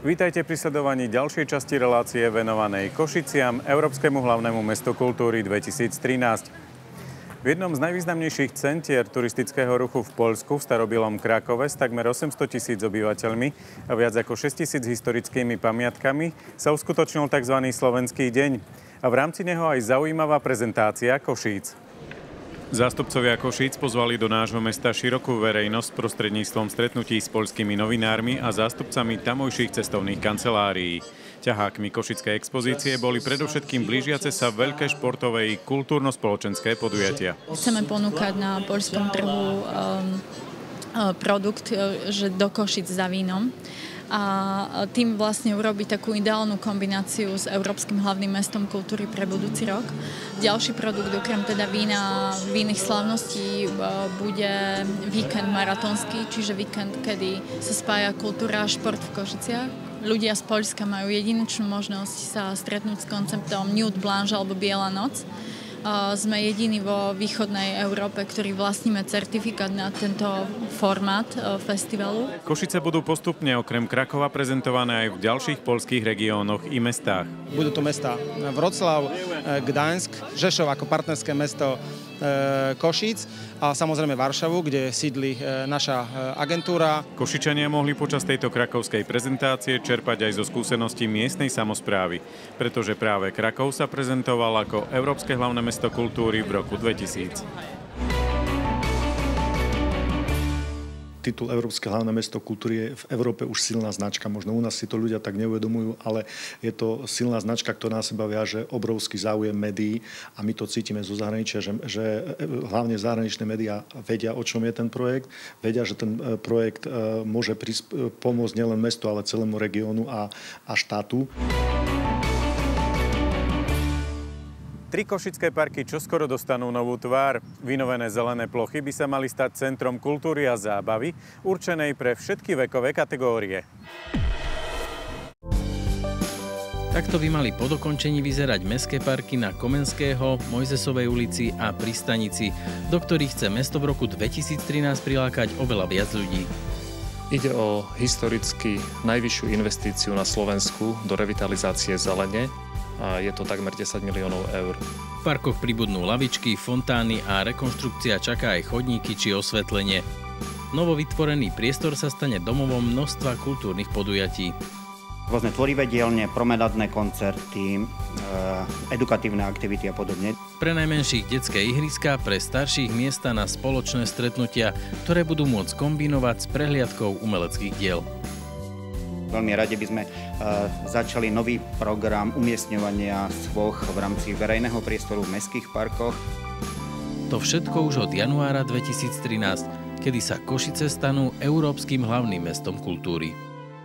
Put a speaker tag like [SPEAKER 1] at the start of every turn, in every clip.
[SPEAKER 1] Vítajte pri sledovaní ďalšej časti relácie venovanej Košiciam, Európskemu hlavnému mestu kultúry 2013. V jednom z najvýznamnejších centier turistického ruchu v Poľsku, v starobilom Krakove, s takmer 800 000 obyvateľmi a viac ako 6 000 historickými pamiatkami sa uskutočnil tzv. Slovenský deň. A v rámci neho aj zaujímavá prezentácia Košíc. Zástupcovia Košíc pozvali do nášho mesta širokú verejnosť prostredníctvom stretnutí s poľskými novinármi a zástupcami tamojších cestovných kancelárií. Ťahákmi košickej expozície boli predovšetkým blížiace sa veľké športové i kultúrno-spoločenské podujatia.
[SPEAKER 2] Chceme ponúkať na poľskom trhu produkt, že do Košic za vínom. A tým vlastne urobiť takú ideálnu kombináciu s Európskym hlavným mestom kultúry pre budúci rok. Ďalší produkt, okrem teda vína, vinných slávností, bude víkend maratónsky, čiže víkend, kedy sa spája kultúra a šport v Košiciach. Ľudia z Poľska majú jedinečnú možnosť sa stretnúť s konceptom Nude Blanche alebo Biela noc. Sme jediní vo východnej Európe, ktorí vlastníme certifikát na tento formát festivalu. Košice budú postupne okrem Krakova prezentované aj v ďalších poľských regiónoch i mestách.
[SPEAKER 3] Budú to mesta Vroclav, Gdaňsk, Žešov ako partnerské mesto Košíc a samozrejme Varšavu, kde sídli naša agentúra.
[SPEAKER 1] Košičania mohli počas tejto krakovskej prezentácie čerpať aj zo skúseností miestnej samosprávy, pretože práve Krakov sa prezentoval ako Európske hlavné mesto kultúry v roku 2000.
[SPEAKER 4] Titul Európske hlavné mesto kultúry je v Európe už silná značka. Možno u nás si to ľudia tak neuvedomujú, ale je to silná značka, ktorá na seba viaže obrovský záujem médií a my to cítime zo zahraničia, že hlavne zahraničné médiá vedia, o čom je ten projekt, vedia, že ten projekt môže pomôcť nielen mestu, ale celému regiónu a štátu.
[SPEAKER 1] 3 košické parky čoskoro dostanú novú tvár. Vynovené zelené plochy by sa mali stať centrom kultúry a zábavy, určenej pre všetky vekové kategórie.
[SPEAKER 5] Takto by mali po dokončení vyzerať mestské parky na Komenského, Mojzesovej ulici a Pristanici, do ktorých chce mesto v roku 2013 prilákať oveľa viac ľudí.
[SPEAKER 6] Ide o historicky najvyššiu investíciu na Slovensku do revitalizácie zelene. A je to takmer 10 miliónov eur.
[SPEAKER 5] V parkoch pribudnú lavičky, fontány a rekonštrukcia čaká aj chodníky či osvetlenie. Novo vytvorený priestor sa stane domovom množstva kultúrnych podujatí.
[SPEAKER 7] Rôzne tvorivé dielne, promenádne koncerty, edukatívne aktivity a podobne.
[SPEAKER 5] Pre najmenších detské ihriská, pre starších miesta na spoločné stretnutia, ktoré budú môcť kombinovať s prehliadkou umeleckých diel.
[SPEAKER 7] Veľmi radi by sme začali nový program umiestňovania sôch v rámci verejného priestoru v mestských parkoch.
[SPEAKER 5] To všetko už od januára 2013, kedy sa Košice stanú Európskym hlavným mestom kultúry.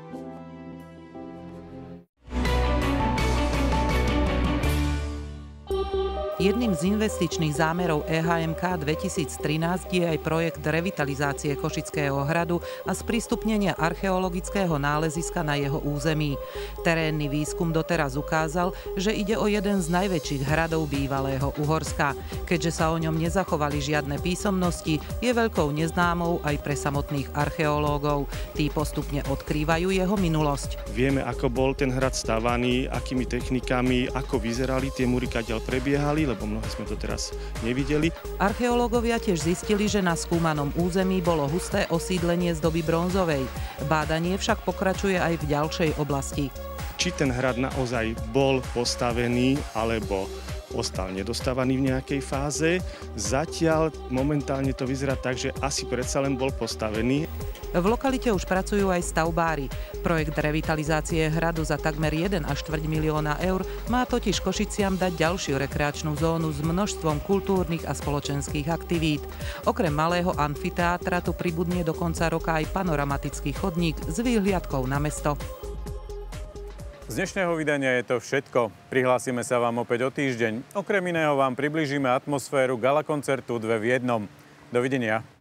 [SPEAKER 8] Jedným z investičných zámerov EHMK 2013 je aj projekt revitalizácie Košického hradu a sprístupnenia archeologického náleziska na jeho území. Terénny výskum doteraz ukázal, že ide o jeden z najväčších hradov bývalého Uhorska. Keďže sa o ňom nezachovali žiadne písomnosti, je veľkou neznámou aj pre samotných archeológov. Tí postupne odkrývajú jeho minulosť.
[SPEAKER 9] Vieme, ako bol ten hrad stavaný, akými technikami, ako vyzerali tie múry, kadiaľ prebiehali, lebo mnohé sme to teraz nevideli.
[SPEAKER 8] Archeológovia tiež zistili, že na skúmanom území bolo husté osídlenie z doby bronzovej. Bádanie však pokračuje aj v ďalšej oblasti.
[SPEAKER 9] Či ten hrad naozaj bol postavený, alebo ostal nedostávaný v nejakej fáze. Zatiaľ momentálne to vyzerá tak, že asi predsa len bol postavený.
[SPEAKER 8] V lokalite už pracujú aj stavbári. Projekt revitalizácie hradu za takmer 1,4 milióna eur má totiž Košiciam dať ďalšiu rekreačnú zónu s množstvom kultúrnych a spoločenských aktivít. Okrem malého amfiteátra tu pribudne do konca roka aj panoramatický chodník s výhliadkou na mesto.
[SPEAKER 1] Z dnešného vydania je to všetko. Prihlásime sa vám opäť o týždeň. Okrem iného vám priblížime atmosféru gala koncertu 2 v 1. Dovidenia.